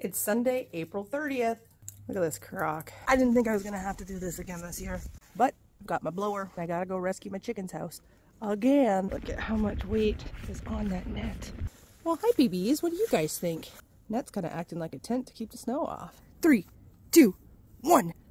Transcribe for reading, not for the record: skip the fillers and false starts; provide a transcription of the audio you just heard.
It's Sunday, April 30th. Look at this crock. I didn't think I was gonna have to do this again this year, but I've got my blower. I gotta go rescue my chicken's house again. Look at how much weight is on that net. Well, hi BBs, what do you guys think? Net's kind of acting like a tent to keep the snow off. 3, 2, 1.